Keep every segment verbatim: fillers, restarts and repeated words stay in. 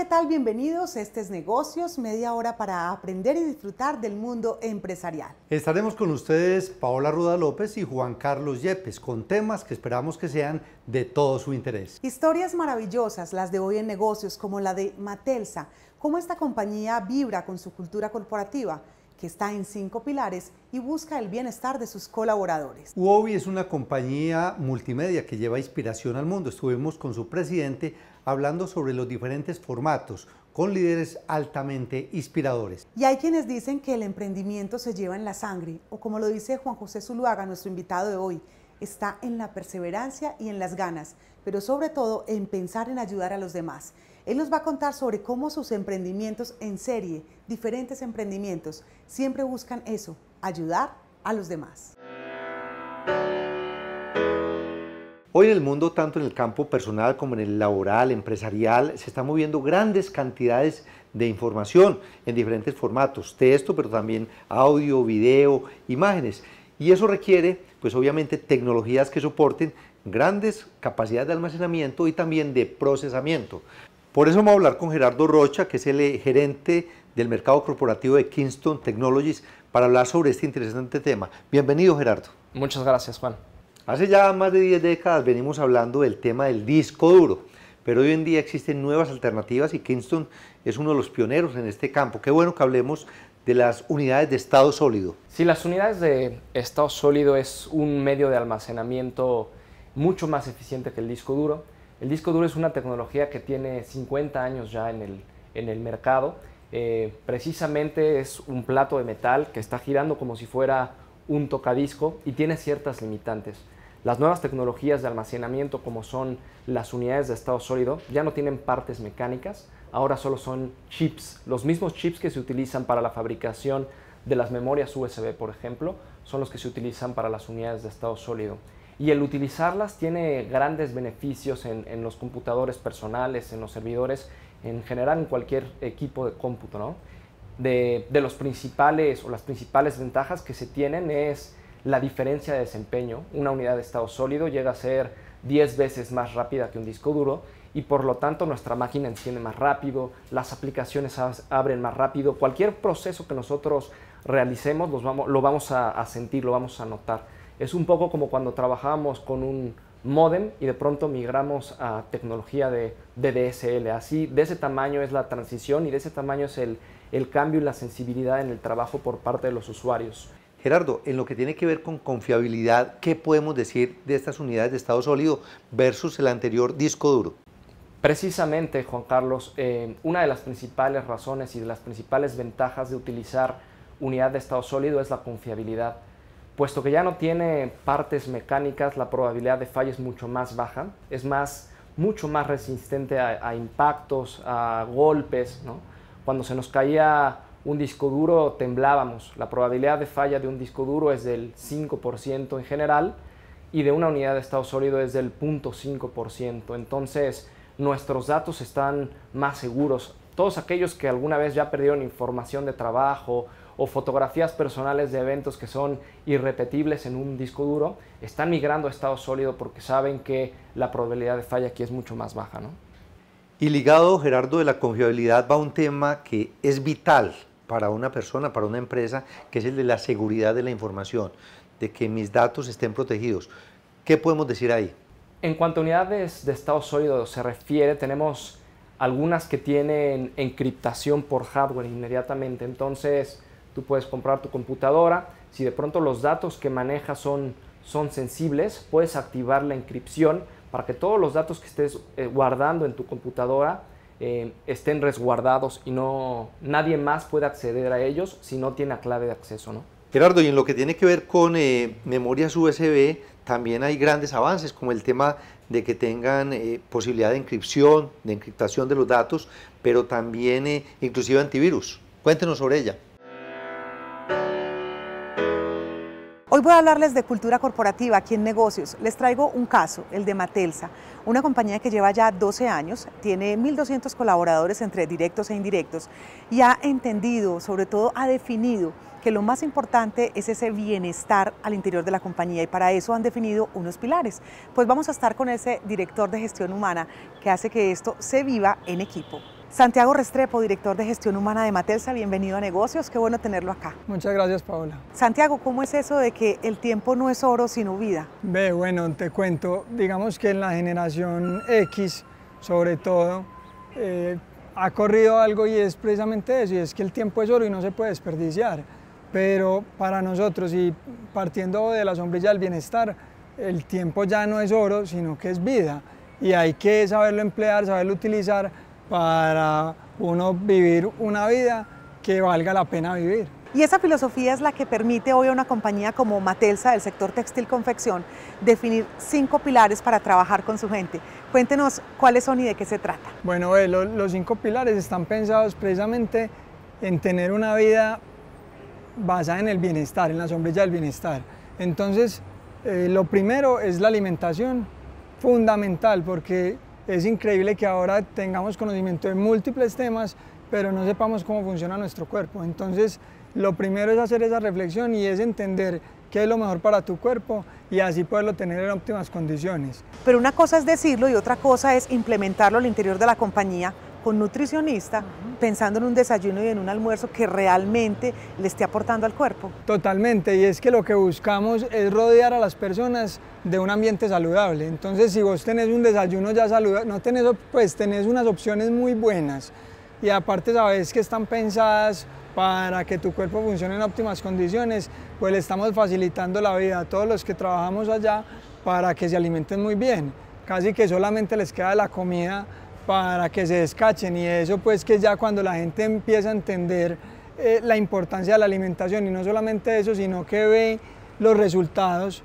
¿qué tal? Bienvenidos. Este es Negocios, media hora para aprender y disfrutar del mundo empresarial. Estaremos con ustedes Paola Ruda López y Juan Carlos Yepes con temas que esperamos que sean de todo su interés. Historias maravillosas, las de hoy en Negocios, como la de Matelsa, cómo esta compañía vibra con su cultura corporativa, que está en cinco pilares y busca el bienestar de sus colaboradores. Huobi es una compañía multimedia que lleva inspiración al mundo. Estuvimos con su presidente hablando sobre los diferentes formatos, con líderes altamente inspiradores. Y hay quienes dicen que el emprendimiento se lleva en la sangre, o como lo dice Juan José Zuluaga, nuestro invitado de hoy, está en la perseverancia y en las ganas, pero sobre todo en pensar en ayudar a los demás. Él nos va a contar sobre cómo sus emprendimientos en serie, diferentes emprendimientos, siempre buscan eso, ayudar a los demás. Hoy en el mundo, tanto en el campo personal como en el laboral, empresarial, se están moviendo grandes cantidades de información en diferentes formatos, texto, pero también audio, video, imágenes. Y eso requiere, pues obviamente, tecnologías que soporten grandes capacidades de almacenamiento y también de procesamiento. Por eso vamos a hablar con Gerardo Rocha, que es el gerente del mercado corporativo de Kingston Technologies, para hablar sobre este interesante tema. Bienvenido, Gerardo. Muchas gracias, Juan. Hace ya más de diez décadas venimos hablando del tema del disco duro, pero hoy en día existen nuevas alternativas y Kingston es uno de los pioneros en este campo. Qué bueno que hablemos de las unidades de estado sólido. Sí, las unidades de estado sólido es un medio de almacenamiento mucho más eficiente que el disco duro. El disco duro es una tecnología que tiene cincuenta años ya en el, en el mercado. Eh, precisamente es un plato de metal que está girando como si fuera un tocadisco y tiene ciertas limitantes. Las nuevas tecnologías de almacenamiento, como son las unidades de estado sólido, ya no tienen partes mecánicas, ahora solo son chips. Los mismos chips que se utilizan para la fabricación de las memorias U S B, por ejemplo, son los que se utilizan para las unidades de estado sólido. Y el utilizarlas tiene grandes beneficios en, en los computadores personales, en los servidores, en general en cualquier equipo de cómputo, ¿no? De, de los principales o las principales ventajas que se tienen es la diferencia de desempeño. Una unidad de estado sólido llega a ser diez veces más rápida que un disco duro y por lo tanto nuestra máquina enciende más rápido, las aplicaciones abren más rápido, cualquier proceso que nosotros realicemos los vamos, lo vamos a, a sentir, lo vamos a notar. Es un poco como cuando trabajábamos con un módem y de pronto migramos a tecnología de D D S L. Así, de ese tamaño es la transición y de ese tamaño es el, el cambio y la sensibilidad en el trabajo por parte de los usuarios. Gerardo, en lo que tiene que ver con confiabilidad, ¿qué podemos decir de estas unidades de estado sólido versus el anterior disco duro? Precisamente, Juan Carlos, eh, una de las principales razones y de las principales ventajas de utilizar unidad de estado sólido es la confiabilidad. Puesto que ya no tiene partes mecánicas, la probabilidad de falla es mucho más baja, es más, mucho más resistente a, a impactos, a golpes, ¿no? Cuando se nos caía un disco duro temblábamos. La probabilidad de falla de un disco duro es del cinco por ciento en general y de una unidad de estado sólido es del cero punto cinco por ciento. Entonces nuestros datos están más seguros. Todos aquellos que alguna vez ya perdieron información de trabajo o fotografías personales de eventos que son irrepetibles en un disco duro, están migrando a estado sólido porque saben que la probabilidad de falla aquí es mucho más baja, ¿no? Y ligado, Gerardo, de la confiabilidad va un tema que es vital para una persona, para una empresa, que es el de la seguridad de la información, de que mis datos estén protegidos. ¿Qué podemos decir ahí? En cuanto a unidades de estado sólido se refiere, tenemos algunas que tienen encriptación por hardware inmediatamente. Entonces, tú puedes comprar tu computadora, si de pronto los datos que manejas son, son sensibles, puedes activar la encripción para que todos los datos que estés eh, guardando en tu computadora eh, estén resguardados y no, nadie más puede acceder a ellos si no tiene la clave de acceso, ¿no? Gerardo, y en lo que tiene que ver con eh, memorias U S B, también hay grandes avances, como el tema de que tengan eh, posibilidad de encripción, de encriptación de los datos, pero también eh, inclusive antivirus. Cuéntenos sobre ella. Hoy voy a hablarles de cultura corporativa aquí en Negocios. Les traigo un caso, el de Matelsa, una compañía que lleva ya doce años, tiene mil doscientos colaboradores entre directos e indirectos y ha entendido, sobre todo ha definido que lo más importante es ese bienestar al interior de la compañía y para eso han definido unos pilares. Pues vamos a estar con ese director de gestión humana que hace que esto se viva en equipo. Santiago Restrepo, director de gestión humana de Matelsa, bienvenido a Negocios, qué bueno tenerlo acá. Muchas gracias, Paola. Santiago, ¿cómo es eso de que el tiempo no es oro sino vida? Ve, bueno, te cuento, digamos que en la generación X, sobre todo, eh, ha corrido algo y es precisamente eso, y es que el tiempo es oro y no se puede desperdiciar, pero para nosotros, y partiendo de la sombrilla del bienestar, el tiempo ya no es oro, sino que es vida, y hay que saberlo emplear, saberlo utilizar, para uno vivir una vida que valga la pena vivir. Y esa filosofía es la que permite hoy a una compañía como Matelsa del sector textil confección definir cinco pilares para trabajar con su gente. Cuéntenos cuáles son y de qué se trata. Bueno, eh, lo, los cinco pilares están pensados precisamente en tener una vida basada en el bienestar, en la sombrilla del bienestar. Entonces, eh, lo primero es la alimentación, fundamental, porque es increíble que ahora tengamos conocimiento de múltiples temas, pero no sepamos cómo funciona nuestro cuerpo. Entonces, lo primero es hacer esa reflexión y es entender qué es lo mejor para tu cuerpo y así poderlo tener en óptimas condiciones. Pero una cosa es decirlo y otra cosa es implementarlo al interior de la compañía con nutricionista, uh-huh. pensando en un desayuno y en un almuerzo que realmente le esté aportando al cuerpo. Totalmente, y es que lo que buscamos es rodear a las personas de un ambiente saludable. Entonces, si vos tenés un desayuno ya saludable, no tenés, pues tenés unas opciones muy buenas y aparte sabes que están pensadas para que tu cuerpo funcione en óptimas condiciones, pues le estamos facilitando la vida a todos los que trabajamos allá para que se alimenten muy bien. Casi que solamente les queda la comida para que se descachen, y eso pues que ya cuando la gente empieza a entender eh, la importancia de la alimentación, y no solamente eso, sino que ve los resultados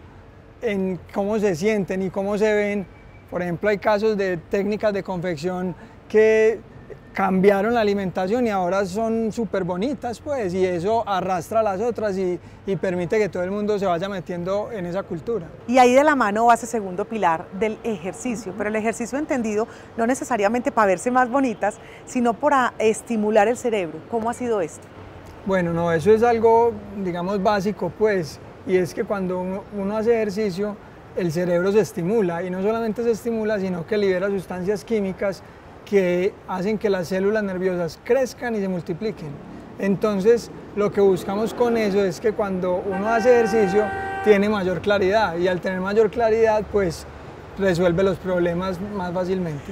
en cómo se sienten y cómo se ven. Por ejemplo, hay casos de técnicas de confección que cambiaron la alimentación y ahora son súper bonitas, pues, y eso arrastra a las otras y, y permite que todo el mundo se vaya metiendo en esa cultura. Y ahí de la mano va ese segundo pilar del ejercicio, pero el ejercicio entendido no necesariamente para verse más bonitas, sino para estimular el cerebro. ¿Cómo ha sido esto? Bueno, no, eso es algo, digamos, básico, pues, y es que cuando uno, uno hace ejercicio, el cerebro se estimula, y no solamente se estimula, sino que libera sustancias químicas que hacen que las células nerviosas crezcan y se multipliquen. Entonces, lo que buscamos con eso es que cuando uno hace ejercicio, tiene mayor claridad, y al tener mayor claridad, pues, resuelve los problemas más fácilmente.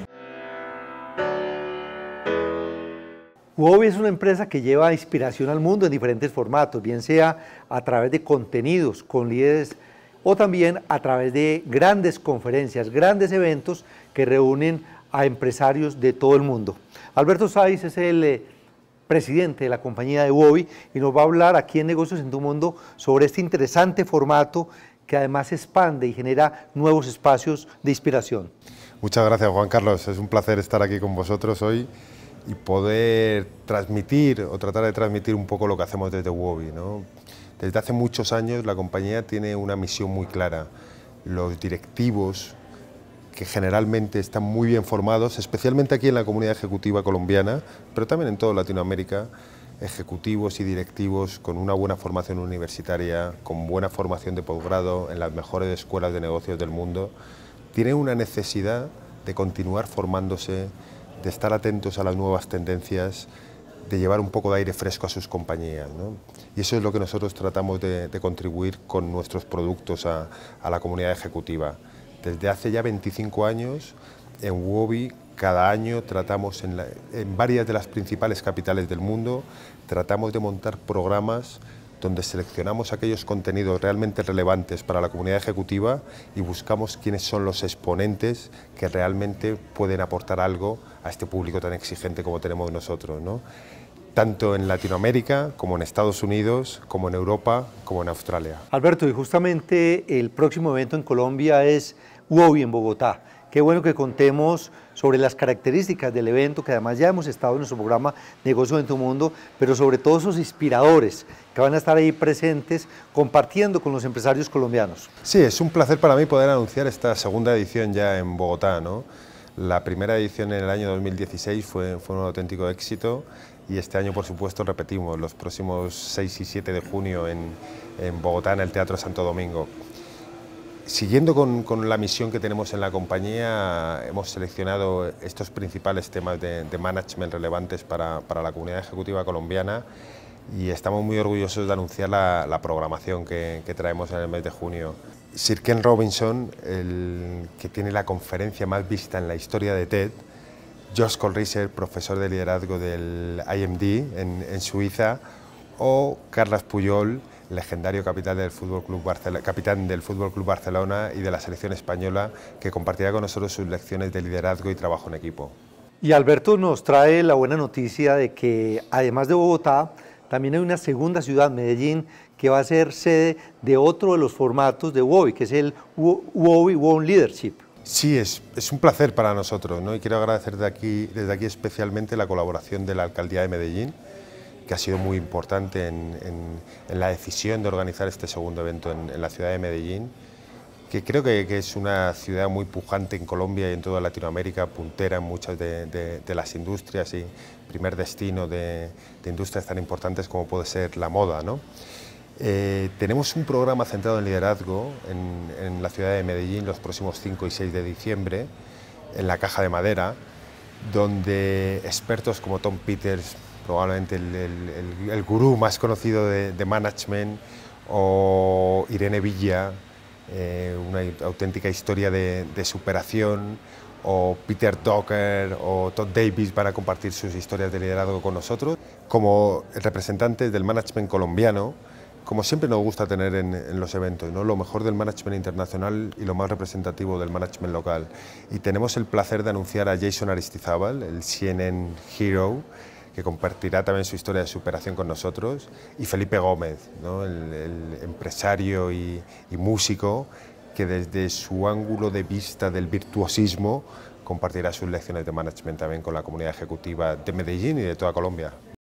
Wobi es una empresa que lleva inspiración al mundo en diferentes formatos, bien sea a través de contenidos con líderes o también a través de grandes conferencias, grandes eventos que reúnen a empresarios de todo el mundo. Alberto Sáiz es el eh, presidente de la compañía de Wobi y nos va a hablar aquí en Negocios en tu Mundo sobre este interesante formato que además expande y genera nuevos espacios de inspiración. Muchas gracias, Juan Carlos, es un placer estar aquí con vosotros hoy y poder transmitir o tratar de transmitir un poco lo que hacemos desde Wobi, ¿no? Desde hace muchos años la compañía tiene una misión muy clara. Los directivos, que generalmente están muy bien formados, especialmente aquí en la comunidad ejecutiva colombiana, pero también en toda Latinoamérica, ejecutivos y directivos con una buena formación universitaria, con buena formación de posgrado en las mejores escuelas de negocios del mundo, tienen una necesidad de continuar formándose, de estar atentos a las nuevas tendencias, de llevar un poco de aire fresco a sus compañías, ¿no? Y eso es lo que nosotros tratamos de, de contribuir con nuestros productos a, a la comunidad ejecutiva. Desde hace ya veinticinco años, en Wobi, cada año tratamos en, la, en varias de las principales capitales del mundo, tratamos de montar programas donde seleccionamos aquellos contenidos realmente relevantes para la comunidad ejecutiva y buscamos quiénes son los exponentes que realmente pueden aportar algo a este público tan exigente como tenemos nosotros, ¿no? Tanto en Latinoamérica, como en Estados Unidos, como en Europa, como en Australia. Alberto, y justamente el próximo evento en Colombia es Wobi en Bogotá. Qué bueno que contemos sobre las características del evento, que además ya hemos estado en nuestro programa Negocios en tu Mundo, pero sobre todo esos inspiradores que van a estar ahí presentes compartiendo con los empresarios colombianos. Sí, es un placer para mí poder anunciar esta segunda edición ya en Bogotá, ¿no? La primera edición en el año dos mil dieciséis fue, fue un auténtico éxito y este año, por supuesto, repetimos los próximos seis y siete de junio en, en Bogotá, en el Teatro Santo Domingo. Siguiendo con, con la misión que tenemos en la compañía, hemos seleccionado estos principales temas de, de management relevantes para, para la comunidad ejecutiva colombiana y estamos muy orgullosos de anunciar la, la programación que, que traemos en el mes de junio. Sir Ken Robinson, el que tiene la conferencia más vista en la historia de TED, Josh Kohlreiser, profesor de liderazgo del I M D en, en Suiza, o Carles Puyol, legendario capitán del Fútbol Club Barcelona, capitán del Fútbol Club Barcelona y de la selección española, que compartirá con nosotros sus lecciones de liderazgo y trabajo en equipo. Y Alberto nos trae la buena noticia de que, además de Bogotá, también hay una segunda ciudad, Medellín, que va a ser sede de otro de los formatos de WOWI, que es el WOWI Women Leadership. Sí, es, es un placer para nosotros, ¿no? Y quiero agradecer de aquí, desde aquí especialmente la colaboración de la Alcaldía de Medellín, que ha sido muy importante en, en, en la decisión de organizar este segundo evento en, en la ciudad de Medellín, que creo que, que es una ciudad muy pujante en Colombia y en toda Latinoamérica, puntera en muchas de, de, de las industrias y primer destino de, de industrias tan importantes como puede ser la moda, ¿no? Eh, tenemos un programa centrado en liderazgo en, en la ciudad de Medellín los próximos cinco y seis de diciembre, en la Caja de Madera, donde expertos como Tom Peters, probablemente el, el, el, el gurú más conocido de, de management, o Irene Villa, eh, una auténtica historia de, de superación, o Peter Drucker o Todd Davis van a compartir sus historias de liderazgo con nosotros. Como representantes del management colombiano, como siempre nos gusta tener en, en los eventos, ¿no? Lo mejor del management internacional y lo más representativo del management local. Y tenemos el placer de anunciar a Jason Aristizábal, el C N N Hero, que compartirá también su historia de superación con nosotros, y Felipe Gómez, ¿no? el, el empresario y, y músico, que desde su ángulo de vista del virtuosismo compartirá sus lecciones de management también con la comunidad ejecutiva de Medellín y de toda Colombia.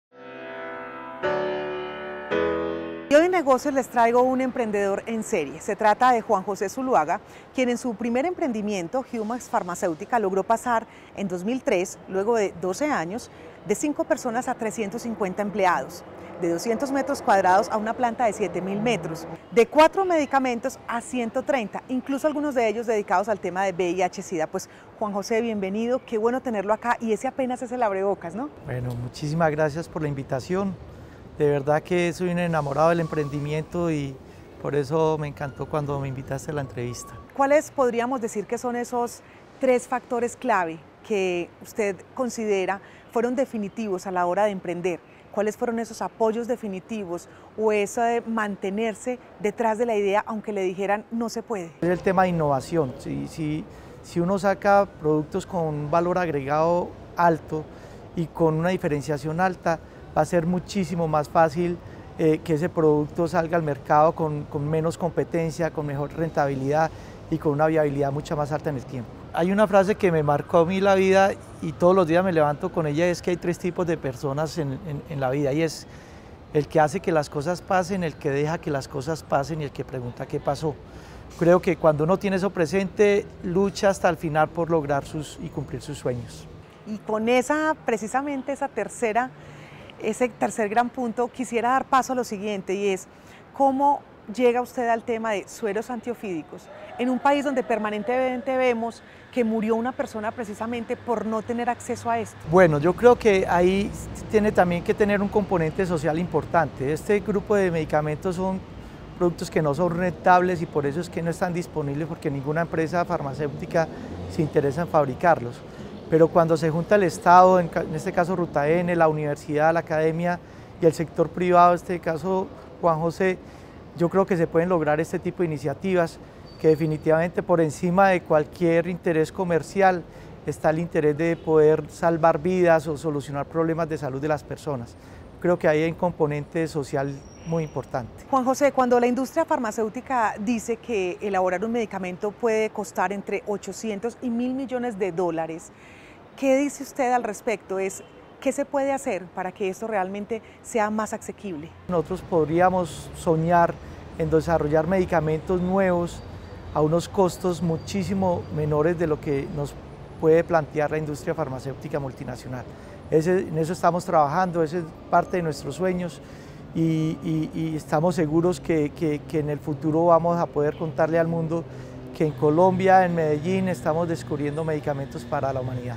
Y hoy en Negocios les traigo un emprendedor en serie. Se trata de Juan José Zuluaga, quien en su primer emprendimiento, Humax Farmacéutica, logró pasar en dos mil tres, luego de doce años, de cinco personas a trescientos cincuenta empleados, de doscientos metros cuadrados a una planta de siete mil metros, de cuatro medicamentos a ciento treinta, incluso algunos de ellos dedicados al tema de V I H SIDA. Pues Juan José, bienvenido, qué bueno tenerlo acá, y ese apenas es el abrebocas, ¿no? Bueno, muchísimas gracias por la invitación. De verdad que soy un enamorado del emprendimiento y por eso me encantó cuando me invitaste a la entrevista. ¿Cuáles podríamos decir que son esos tres factores clave que usted considera fueron definitivos a la hora de emprender? ¿Cuáles fueron esos apoyos definitivos o eso de mantenerse detrás de la idea aunque le dijeran no se puede? Es el tema de innovación. Si, si, si uno saca productos con un valor agregado alto y con una diferenciación alta, va a ser muchísimo más fácil eh, que ese producto salga al mercado con, con menos competencia, con mejor rentabilidad y con una viabilidad mucho más alta en el tiempo. Hay una frase que me marcó a mí la vida y todos los días me levanto con ella, es que hay tres tipos de personas en, en, en la vida, y es el que hace que las cosas pasen, el que deja que las cosas pasen y el que pregunta qué pasó. Creo que cuando uno tiene eso presente, lucha hasta el final por lograr sus, y cumplir sus sueños. Y con esa, precisamente esa tercera, ese tercer gran punto, quisiera dar paso a lo siguiente, y es cómo llega usted al tema de sueros antiofídicos en un país donde permanentemente vemos que murió una persona precisamente por no tener acceso a esto. Bueno, yo creo que ahí tiene también que tener un componente social importante. Este grupo de medicamentos son productos que no son rentables y por eso es que no están disponibles, porque ninguna empresa farmacéutica se interesa en fabricarlos. Pero cuando se junta el Estado, en este caso Ruta N, la universidad, la academia y el sector privado, en este caso Juan José, yo creo que se pueden lograr este tipo de iniciativas que definitivamente por encima de cualquier interés comercial está el interés de poder salvar vidas o solucionar problemas de salud de las personas. Creo que ahí hay un componente social muy importante. Juan José, cuando la industria farmacéutica dice que elaborar un medicamento puede costar entre ochocientos y mil millones de dólares, ¿qué dice usted al respecto? Es, ¿qué se puede hacer para que esto realmente sea más asequible? Nosotros podríamos soñar en desarrollar medicamentos nuevos a unos costos muchísimo menores de lo que nos puede plantear la industria farmacéutica multinacional. Ese, en eso estamos trabajando, ese es parte de nuestros sueños y, y, y estamos seguros que, que, que en el futuro vamos a poder contarle al mundo que en Colombia, en Medellín, estamos descubriendo medicamentos para la humanidad.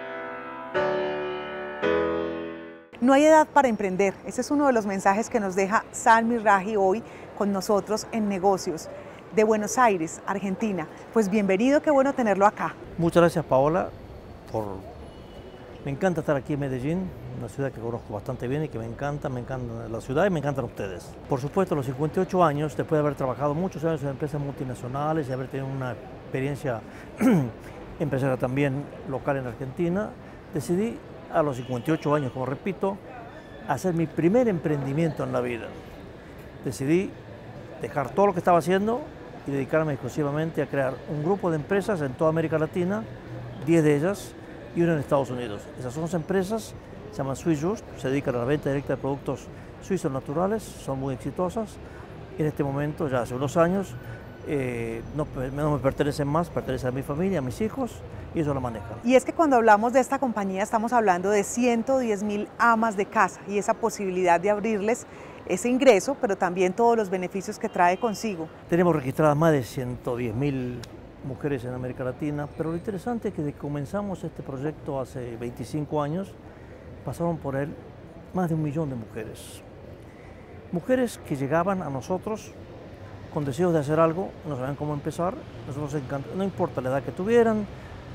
No hay edad para emprender. Ese es uno de los mensajes que nos deja Saad Mizrahi hoy con nosotros en Negocios, de Buenos Aires, Argentina. Pues bienvenido, qué bueno tenerlo acá. Muchas gracias, Paola, por... Me encanta estar aquí en Medellín, una ciudad que conozco bastante bien y que me encanta, me encanta la ciudad y me encantan ustedes. Por supuesto, a los cincuenta y ocho años, después de haber trabajado muchos años en empresas multinacionales y haber tenido una experiencia empresarial también local en Argentina, decidí a los cincuenta y ocho años, como repito, hacer mi primer emprendimiento en la vida. Decidí dejar todo lo que estaba haciendo y dedicarme exclusivamente a crear un grupo de empresas en toda América Latina, diez de ellas, y una en Estados Unidos. Esas once empresas se llaman SwissJust, se dedican a la venta directa de productos suizos naturales, son muy exitosas. Y en este momento, ya hace unos años, eh, no, no me pertenecen más, pertenecen a mi familia, a mis hijos, y eso lo manejan. Y es que cuando hablamos de esta compañía estamos hablando de ciento diez mil amas de casa y esa posibilidad de abrirles ese ingreso, pero también todos los beneficios que trae consigo. Tenemos registradas más de ciento diez mil mujeres en América Latina, pero lo interesante es que desde que comenzamos este proyecto hace veinticinco años, pasaron por él más de un millón de mujeres. Mujeres que llegaban a nosotros con deseos de hacer algo, no sabían cómo empezar, nosotros encantamos, no importa la edad que tuvieran,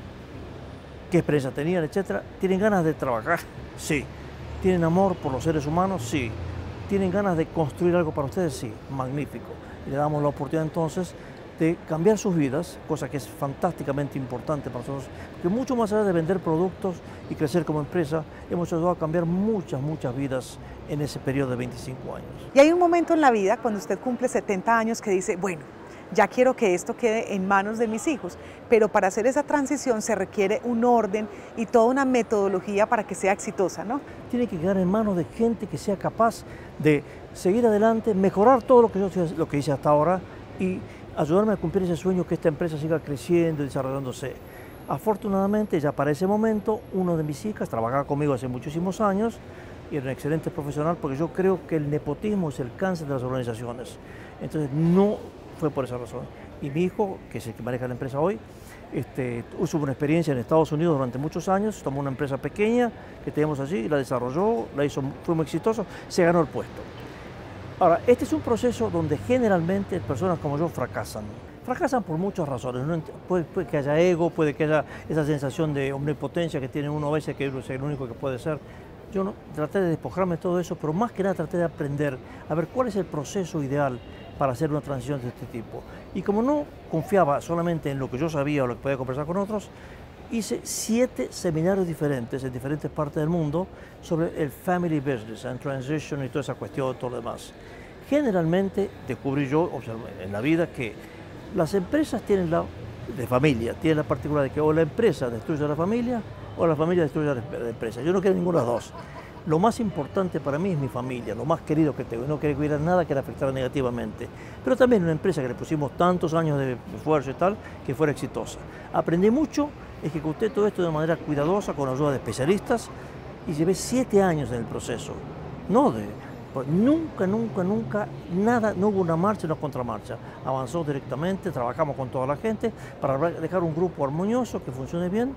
qué experiencia tenían, etcétera, ¿tienen ganas de trabajar? Sí. ¿Tienen amor por los seres humanos? Sí. ¿Tienen ganas de construir algo para ustedes? Sí. Magnífico. Y le damos la oportunidad entonces de cambiar sus vidas, cosa que es fantásticamente importante para nosotros, porque mucho más allá de vender productos y crecer como empresa, hemos ayudado a cambiar muchas, muchas vidas en ese periodo de veinticinco años. Y hay un momento en la vida, cuando usted cumple setenta años, que dice, bueno, ya quiero que esto quede en manos de mis hijos, pero para hacer esa transición se requiere un orden y toda una metodología para que sea exitosa, ¿no? Tiene que quedar en manos de gente que sea capaz de seguir adelante, mejorar todo lo que yo lo que hice hasta ahora y ayudarme a cumplir ese sueño que esta empresa siga creciendo y desarrollándose. Afortunadamente, ya para ese momento, uno de mis hijas trabajaba conmigo hace muchísimos años y era un excelente profesional porque yo creo que el nepotismo es el cáncer de las organizaciones. Entonces, no fue por esa razón. Y mi hijo, que es el que maneja la empresa hoy, este, tuvo una experiencia en Estados Unidos durante muchos años, tomó una empresa pequeña que teníamos allí, la desarrolló, la hizo, fue muy exitoso, se ganó el puesto. Ahora, este es un proceso donde generalmente personas como yo fracasan. Fracasan por muchas razones. ¿No? Puede, puede que haya ego, puede que haya esa sensación de omnipotencia que tiene uno a veces, que es el único que puede ser. Yo no, traté de despojarme de todo eso, pero más que nada traté de aprender a ver cuál es el proceso ideal para hacer una transición de este tipo. Y como no confiaba solamente en lo que yo sabía o lo que podía conversar con otros, hice siete seminarios diferentes en diferentes partes del mundo sobre el family business and transition y toda esa cuestión, todo lo demás. Generalmente descubrí yo, observé en la vida, que las empresas tienen la, de familia, tienen la particularidad de que o la empresa destruye a la familia o la familia destruye a la empresa. Yo no quiero ninguna de las dos. Lo más importante para mí es mi familia, lo más querido que tengo. No quería que hubiera nada que la afectara negativamente. Pero también una empresa que le pusimos tantos años de esfuerzo y tal, que fuera exitosa. Aprendí mucho, ejecuté todo esto de manera cuidadosa, con ayuda de especialistas, y llevé siete años en el proceso. No de... Pues nunca, nunca, nunca, nada, no hubo una marcha ni una contramarcha. Avanzó directamente, trabajamos con toda la gente para dejar un grupo armonioso que funcione bien.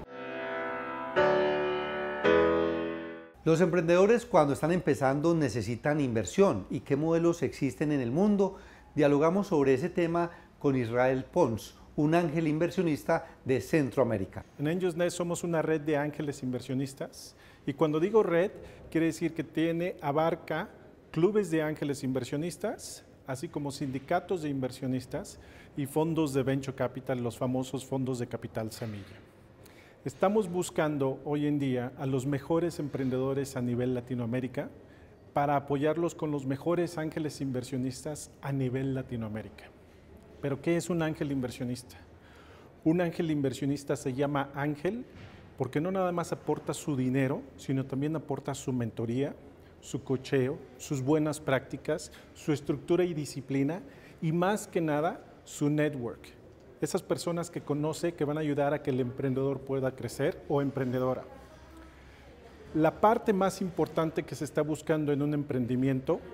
Los emprendedores cuando están empezando necesitan inversión. ¿Y qué modelos existen en el mundo? Dialogamos sobre ese tema con Israel Pons, un ángel inversionista de Centroamérica. En AngelsNet somos una red de ángeles inversionistas y cuando digo red, quiere decir que tiene, abarca clubes de ángeles inversionistas, así como sindicatos de inversionistas y fondos de venture capital, los famosos fondos de capital semilla. Estamos buscando hoy en día a los mejores emprendedores a nivel Latinoamérica para apoyarlos con los mejores ángeles inversionistas a nivel Latinoamérica. ¿Pero qué es un ángel inversionista? Un ángel inversionista se llama ángel porque no nada más aporta su dinero, sino también aporta su mentoría, su cocheo, sus buenas prácticas, su estructura y disciplina y más que nada su network. Esas personas que conoce que van a ayudar a que el emprendedor pueda crecer o emprendedora. La parte más importante que se está buscando en un emprendimiento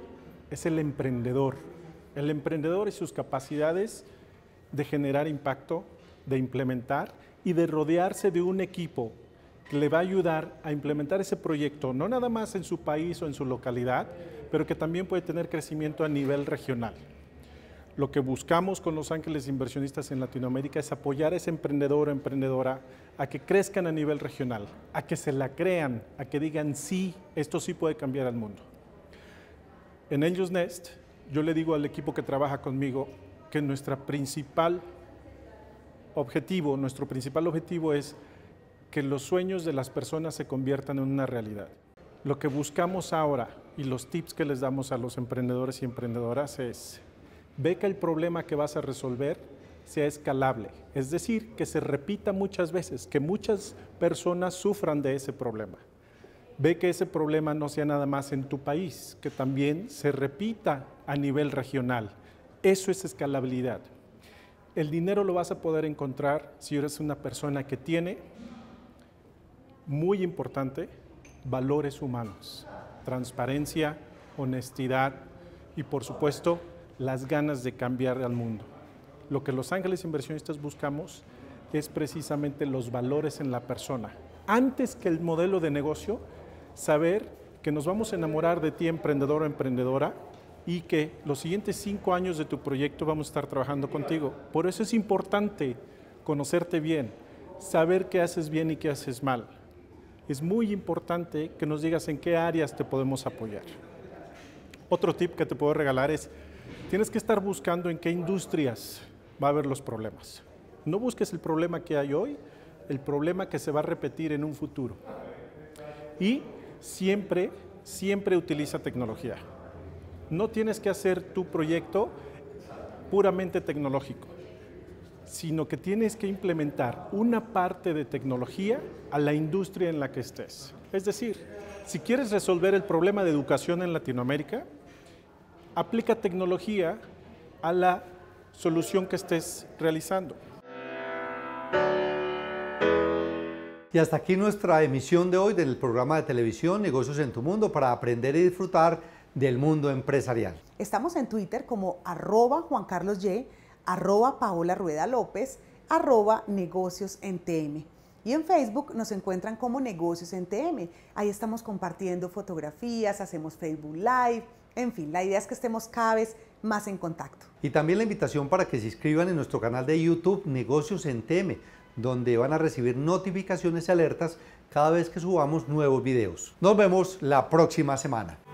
es el emprendedor. El emprendedor y sus capacidades de generar impacto, de implementar y de rodearse de un equipo que le va a ayudar a implementar ese proyecto, no nada más en su país o en su localidad, pero que también puede tener crecimiento a nivel regional. Lo que buscamos con Los Ángeles Inversionistas en Latinoamérica es apoyar a ese emprendedor o emprendedora a que crezcan a nivel regional, a que se la crean, a que digan sí, esto sí puede cambiar al mundo. En Angels Nest, yo le digo al equipo que trabaja conmigo que nuestro principal objetivo, nuestro principal objetivo es que los sueños de las personas se conviertan en una realidad. Lo que buscamos ahora y los tips que les damos a los emprendedores y emprendedoras es: ve que el problema que vas a resolver sea escalable, es decir, que se repita muchas veces, que muchas personas sufran de ese problema. Ve que ese problema no sea nada más en tu país, que también se repita a nivel regional. Eso es escalabilidad. El dinero lo vas a poder encontrar si eres una persona que tiene, muy importante, valores humanos, transparencia, honestidad y, por supuesto, las ganas de cambiar al mundo. Lo que Los Ángeles Inversionistas buscamos es precisamente los valores en la persona. Antes que el modelo de negocio, saber que nos vamos a enamorar de ti, emprendedor o emprendedora, y que los siguientes cinco años de tu proyecto vamos a estar trabajando contigo. Por eso es importante conocerte bien, saber qué haces bien y qué haces mal. Es muy importante que nos digas en qué áreas te podemos apoyar. Otro tip que te puedo regalar es: tienes que estar buscando en qué industrias va a haber los problemas. No busques el problema que hay hoy, el problema que se va a repetir en un futuro. Y siempre, siempre utiliza tecnología. No tienes que hacer tu proyecto puramente tecnológico, sino que tienes que implementar una parte de tecnología a la industria en la que estés. Es decir, si quieres resolver el problema de educación en Latinoamérica, aplica tecnología a la solución que estés realizando. Y hasta aquí nuestra emisión de hoy del programa de televisión Negocios en tu Mundo, para aprender y disfrutar del mundo empresarial. Estamos en Twitter como arroba Juan Carlos Y, arroba Paola Rueda López, arroba Negocios en T M. Y en Facebook nos encuentran como Negocios en T M. Ahí estamos compartiendo fotografías, hacemos Facebook Live, en fin, la idea es que estemos cada vez más en contacto. Y también la invitación para que se inscriban en nuestro canal de YouTube Negocios en T M, donde van a recibir notificaciones y alertas cada vez que subamos nuevos videos. Nos vemos la próxima semana.